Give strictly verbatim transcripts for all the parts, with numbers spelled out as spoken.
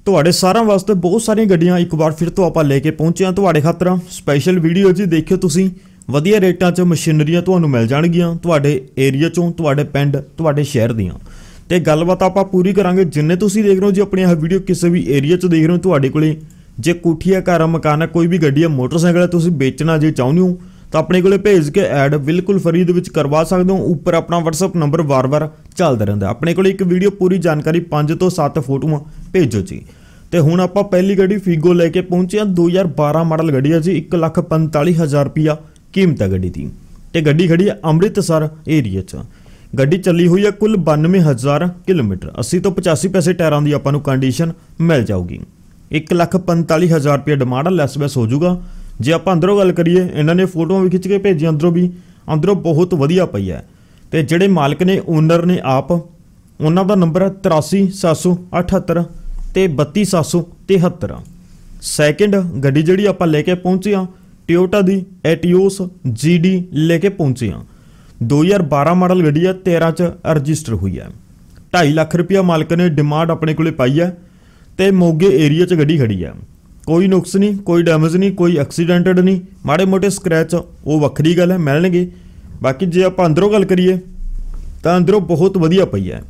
ਤੁਹਾਡੇ ਸਾਰਿਆਂ ਵਾਸਤੇ बहुत सारिया गड्डियां एक बार फिर तो आपां लेके पहुंचे हां तुहाडे खातर स्पैशल वीडियो जी। देखियो तुसीं वधिया रेटां 'च मशीनरियां तुहानूं मिल जाणगीਆਂ तुहाडे एरिया चों, तुहाडे पिंड, तुहाडे शहर दीयां। ते गलबात आपां पूरी करांगे। जिन्ने तुसीं देख रहे हो जी अपनी यह वीडियो किसी भी एरिया 'च देख रहे हो, तुहाडे कोले जे कोठी है, घर मकान है, कोई भी गड्डी है, मोटरसाइकिल है, तुसीं बेचना जे चाहुंदे हो तो अपने को भेज के ऐड बिल्कुल फ्री दे विच करवा सकते हो। उपर अपना व्हाट्सअप नंबर वार वार चलता रहता। अपने को एक वीडियो पूरी जानकारी पाँच तो सत्त फोटोआं भेजो जी। तो हुण आपां पहली गड्डी फीगो लैके पहुंचे हैं। दो हज़ार बारह मॉडल गड्डी है जी। एक लख पैंताली हज़ार रुपया कीमत है गड्डी की। तो गड्डी खड़ी है अमृतसर एरिया च। गड्डी चली हुई है कुल बानवे हज़ार किलोमीटर। अस्सी तो पचासी पैसे टायरां दी आपां नूं कंडीशन मिल जाऊगी। एक लख पैंताली हज़ार रुपया डिमांड है, लैस वैस हो जाऊगा। जे आप अंदरों गल करिए, इन्होंने फोटोआं भी खिंच के भेजी, अंदरों भी अंदरों बहुत वधिया पई है। तो जिहड़े मालिक ने ओनर ने आप उन्हों का नंबर है तिरासी सत्त सौ अठहत्तर तो बत्ती सत्त सौ तिहत्तर। सैकेंड गड्डी जिहड़ी आपां लेके पहुंचे हाँ टोयोटा दी एटियोस जी डी लेके पहुंचे हाँ। दो हज़ार बारह मॉडल गड्डी है, तेरह च रजिस्टर हुई है। ढाई लख रुपया मालिक ने डिमांड अपने को पाई है। तो मोगे एरिया च गड्डी खड़ी है। कोई नुक्स नहीं, कोई डैमेज नहीं, कोई एक्सीडेंटेड नहीं, माड़े मोटे स्क्रैच वो वक्री गल है, मिलणगे। बाकी जे आप अंदरों गल करिए तो अंदरों बहुत वधिया पई है,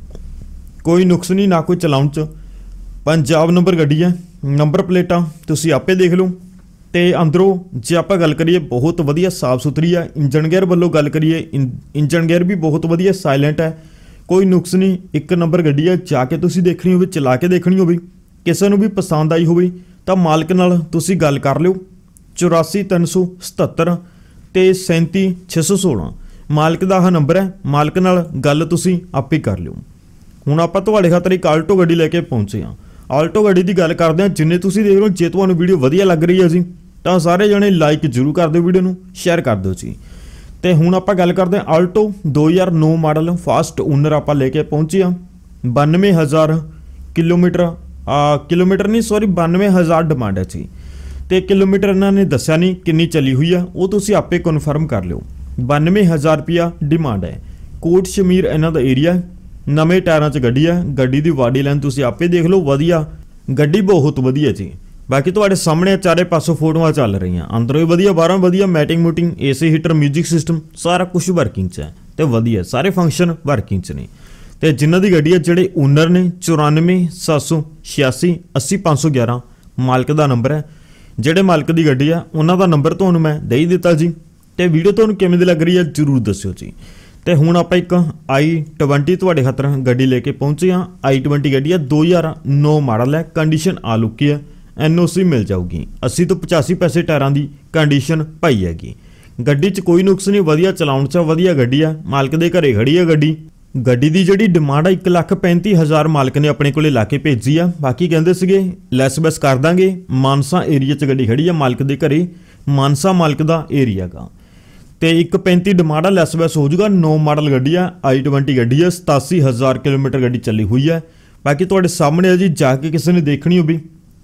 कोई नुक्स नहीं, ना कोई चलाउण च। पंजाब नंबर गड्डी है, नंबर प्लेटां तुसीं आपे देख लो। तो अंदरों जे आप गल करिए बहुत वधिया साफ सुथरी है। इंजन गेयर वालों गल करिए, इंजन गेयर भी बहुत वधिया साइलेंट है, कोई नुक्स नहीं। एक नंबर गड्डी है, जाके तुसीं देखनी होवे, चला के देखनी होवे, किसी नूं भी पसंद आई होवे तो मालिक नाल तुसीं गल कर लिओ। चौरासी तीन सौ सतहत्तर तो सैंती छे सौ सोलह मालिक का आह नंबर है। मालिक नाल गल तुसीं आपे कर लिओ। हुण आपां तुहाडे खातर एक आल्टो गड्डी लैके पहुंचे हाँ। आल्टो गड्डी की गल करदे हां। जिन्ने तुसीं देख रहे हो, जे तुहानूं वीडियो वधिया लग रही है जी तो सारे जने लाइक जरूर कर दो, वीडियो नूं शेयर कर दो जी। तो हुण आपां गल करदे हां आल्टो दो हज़ार नौ मॉडल फास्ट ओनर आपां लेके पहुंचे हाँ। बानवे हज़ार किलोमीटर आ, किलोमीटर नहीं सॉरी बानवे हज़ार डिमांड है जी। तो किलोमीटर इन्होंने दस्या नहीं कितनी चली हुई है, वो तुसीं आपे कन्फर्म कर लो। बानवे हज़ार रुपया डिमांड है। कोट शमीर इन्हों का एरिया है। नवे टायरों च गड्डी है। गड्डी की बॉडी लाइन तुसीं आपे देख लो, वधिया गड्डी बहुत वधिया जी। बाकी तुहाडे सामने चारे पासों फोटोआं चल रही हैं। अंदरों भी वधिया, बाहरों वधिया, मैटिंग मूटिंग, A C heater, music system सारा कुछ वर्किंग च है। तो वधिया सारे फंक्शन वर्किंग च ने। तो जिन्हों की गड्डी है जोड़े ओनर ने चौरानवे सत्त सौ छियासी अस्सी पाँच सौ ग्यारह मालिक का नंबर है। जोड़े मालिक की गड्डी है उन्हों का नंबर तो मैं दे ही दिता जी। तो वीडियो तो किमें दी लग रही है जरूर दस्यो जी। तो हुण आपां एक आई ट्वेंटी तुहाडे खातर गड्डी लेके पहुंचे हाँ। आई ट्वेंटी गड्डी है, दो हज़ार नौ मॉडल है, कंडीशन आ लुकी है, एन ओ सी मिल जाऊगी। अस्सी तो पचासी पैसे टायरां की कंडीशन पाई हैगी। गड्डी च कोई नुक्स नहीं, वधिया चलाउण च वधिया गड्डी है। मालिक दे घरे खड़ी है गड्डी। गड्डी की जिहड़ी डिमांड है एक लख पैंती हज़ार मालिक ने अपने को ला के भेजी है। बाकी कहते सीगे लैस बैस कर देंगे। मानसा एरिया च गड्डी खड़ी है मालिक के घरे, मानसा मालिक का एरिया का। तो एक पैंती डिमांड है, लैस बैस हो जाऊगा। नौ मॉडल गड्डी है, आई ट्वेंटी गड्डी है, सतासी हज़ार किलोमीटर गड्डी चली हुई है। बाकी तुहाडे सामने है जी, जाके किसी ने देखनी हो,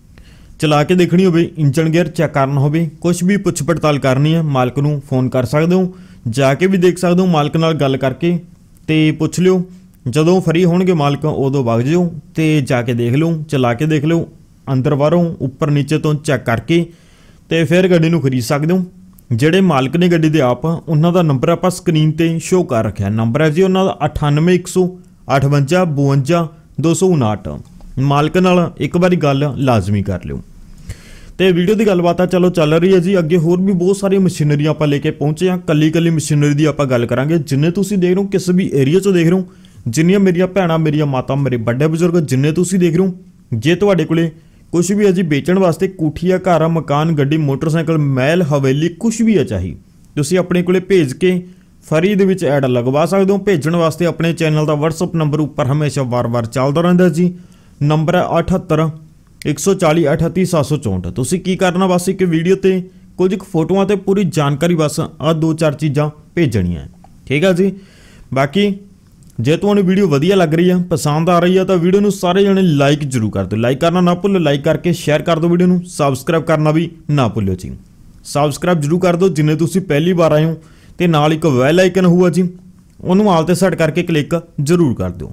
चला के देखनी हो, इंजन गेयर चैक करना हो, कुछ भी पुछ पड़ताल करनी है, मालिक नूं फोन कर सकते हो, जाके भी देख सकते हो। मालिक नाल गल करके तो पुछ लियो, जदों फ्री होणगे मालिक उदों वग जाओ तो जाके देख लो, चला के देख लो, अंदर बाहरों उपर नीचे तो चैक करके तो फिर गड्डी नूं खरीद सकते हो। जिहड़े मालिक ने गड्डी दे आप उन्हां दा नंबर आपां स्क्रीन ते शो कर रखा। नंबर है जी उन्हां दा अठानवे एक सौ अठवंजा बवंजा दो सौ उनाहठ। मालिक नाल एक बारी गल लाजमी कर लियो। तो वीडियो की गलबात चलो चल रही है जी। अगे होर भी बहुत सारी मशीनरी आप लेके पहुंचे हैं। कली कली मशीनरी की आप गल करांगे। जिन्हें तुसीं देख रहे हो किसी भी एरिया चो देख रहे हो, जिन्नियां मेरिया भैणां, मेरिया माता, मेरे बड़े बजुर्ग जिन्हें तुसीं देख रहे हो, जे तुहाडे कोले कुछ भी है जी बेचण वास्ते, कोठी है, घर, मकान, गड्डी, मोटरसाइकिल, महल, हवेली, कुछ भी है चाही, तुसीं अपने कोले भेज के फ्री दे विच ऐड लगवा सकते हो। भेजण वास्ते अपने चैनल का व्हाट्सअप नंबर उपर हमेशा वार वार चलता रहिंदा जी। नंबर है अठहत्तर एक सौ चाली अठत्ती सत्त सौ चौंठ। तुसीं की करना, बस एक वीडियो ते कुछ फोटोआं ते पूरी जानकारी, बस आ दो चार चीज़ां भेजणियां, ठीक है जी। बाकी जे तुहानूं वीडियो वधिया लग रही है, पसंद आ रही है, तो वीडियो नूं सारे जने लाइक जरूर कर दो। लाइक करना ना भुल्लो, लाइक करके शेयर कर दो वीडियो नूं। सबसक्राइब करना भी ना भुल्लो जी। सबसक्राइब जरूर कर दो जिन्हें तुसीं पहली बार आए हो। तो नाल एक बैल आइकन होगा जी, उन्होंने आल ते सैट करके क्लिक जरूर कर दो।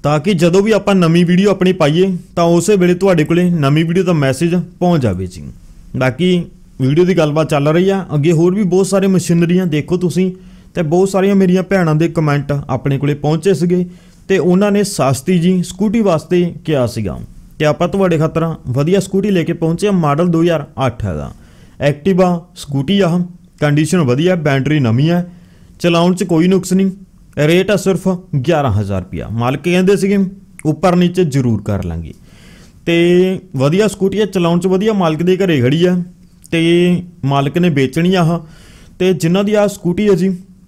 ताकि जदों भी आपां नवीं वीडियो अपनी पाईए तो उस वेले तुहाडे कोले नवीं वीडियो का मैसेज पहुँच जाए जी। बाकी वीडियो की गलबात चल रही है, अगे होर भी बहुत सारे मशीनरियां देखो तुसीं ते बहुत सारिया मेरिया भैणां दे कमेंट अपने कोले पहुँचे सीगे ते उन्होंने सस्ती जी स्कूटी वास्ते किया सीगा ते आपां तुहाडे खातर वधिया स्कूटी लेके पहुँचे। मॉडल दो हज़ार अठ है, एक्टिवा स्कूटी आ, कंडीशन वधिया, बैटरी नवीं है, चलाउण च कोई नुक्स नहीं। रेट है सिर्फ ग्यारह हज़ार रुपया। मालिक कहंदे सीगे उपर नीचे जरूर कर लांगे ते वधिया स्कूटी है, चलाउण च वधिया, मालिक दे घरे खड़ी है ते मालिक ने बेचनी आ ते जिन्हां दी आ स्कूटी है जी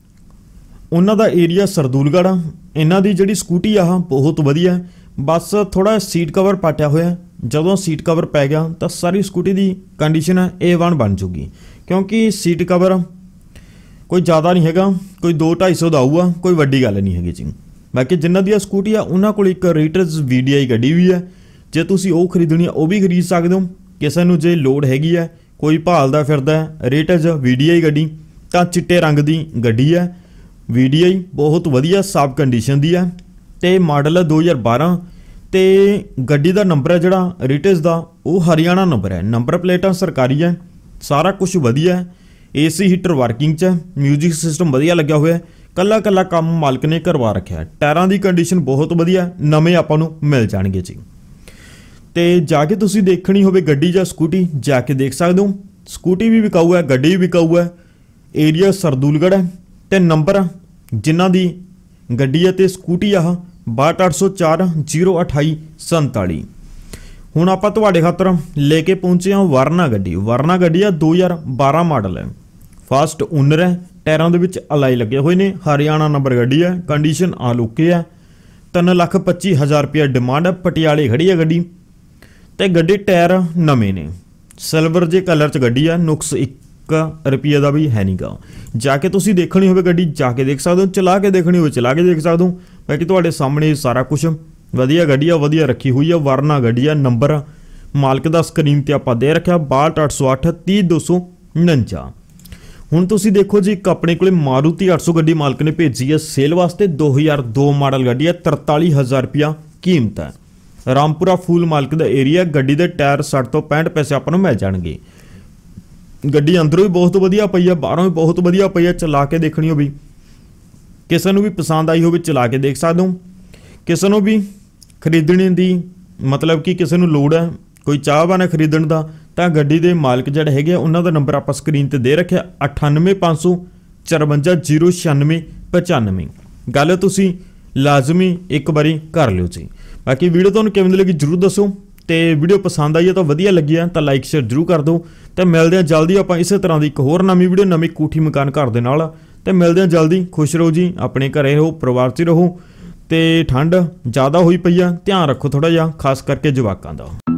उन्हां दा एरिया सरदूलगढ़ आ। इन्हां दी जिहड़ी स्कूटी आ बहुत वधिया है, बस थोड़ा सीट कवर पाटिया होया, जदों सीट कवर पै गया तो सारी स्कूटी की कंडीशन है ए वन बन जूगी, क्योंकि सीट कवर कोई ज़्यादा नहीं हैगा, कोई दो ढाई सौ का आऊगा, कोई वड्डी गल नहीं हैगी जी। बाकी जिन्हां दी स्कूटी आ उन्हां कोल एक रेटस वी डी आई गड्डी भी है, जे तुसीं ओह खरीदनी है वह भी खरीद सकते हो। किसी नूं जे लोड़ हैगी है, कोई भालदा फिरदा रेटस वी डी आई गड्डी तां चिट्टे रंग की गड्डी है। वी डी आई बहुत वधिया साफ कंडीशन दी है ते मॉडल है दो हज़ार बारह ते गड्डी का नंबर है जिहड़ा रेटस का वह हरियाणा नंबर है। नंबर प्लेटां सरकारी है, सारा कुछ वधिया है, ए सी हीटर वर्किंग च है, म्यूजिक सिस्टम वधिया लग्या हुआ है, कला कला काम मालिक ने करवा रखा है। टायरां की कंडीशन बहुत वधिया, नवे आपां नूं मिल जाणगे जी। ते जाके तुसीं देखनी होवे गड्डी जां स्कूटी जाके देख सकते हो। स्कूटी भी विकाऊ है, गड्डी भी विकाऊ है, एरिया सरदूलगढ़ है ते नंबर जिन्हां दी गड्डी है ते स्कूटी आ बाहठ अठ सौ चार जीरो अठाई संताली। हुण आपां तुहाडे खातर लेके पहुंचे हाँ वरना गड्डी। वरना गड्डी आ दो हज़ार बारह मॉडल है, फास्ट ओनर है, टायरां दे विच अलाई लगे हुए ने, हरियाणा नंबर गड्डी है, कंडीशन आल ओके है। तीन लख पच्ची हज़ार रुपया डिमांड है, पटियाले खड़ी है गड्डी ते गड्डी टायर नवे ने, सिल्वर जे कलर च गड्डी है, नुक्स एक रुपये का भी है नहीं गा। जाके तुसीं देखनी होवे गड्डी जाके देख सकते हो, चला के देखनी हो चला के देख सकते हो। बाकी तुहाडे सामने सारा कुछ वधिया गड्डी है, वधिया रखी हुई है, वरना गड्डी है। नंबर मालिक का स्क्रीन ते आपां दे रखा बाहठ अठ सौ अठ तीह दो सौ उनंजा। हुण तुसीं देखो जी एक अपने कोले मारुति आठ सौ गड्डी मालिक ने भेजी है सेल वास्ते, दो हज़ार दो मॉडल गड्डी है, तरताली हज़ार रुपया कीमत है। रामपुरा फूल मालिक का एरिया, गड्डी के टायर सठ तो पैंठ पैसे आपां नूं मिल जाणगे। गड्डी अंदरों भी बहुत वधिया पई है, बाहरों भी बहुत वधिया पई है, चला के देखनी हो भी किसी नूं भी पसंद आई हो चला के देख सकते हो। किसी नूं भी खरीदने की मतलब कि किसी नूं लोड़ है, कोई चाहवान है खरीदण दा, तां गड्डी दे मालिक जिहड़े हैगे उन्हां दा नंबर आपां स्क्रीन ते दे रखिआ अठानवे पाँच सौ चरवंजा जीरो छियानवे पचानवे। गल तुसीं लाजमी एक बारी कर लिओ जी। बाकी वीडियो तुहानूं किवें दी लगी जरूर दसो, ते वीडियो पसंद आई है तो वधिया लगी है तो लाइक शेयर जरूर कर दो। तो मिलते हैं जल्दी आपां इस तरह की एक होर नवीं वीडियो नवीं कोठी मकान घर दे नाल। ते मिलते हैं जल्दी, खुश रहो जी, अपने घरे रहो, परिवार च रहो। तो ठंड ज़्यादा हुई पई है, ध्यान रखो थोड़ा जिहा, खास करके जवाकां दा।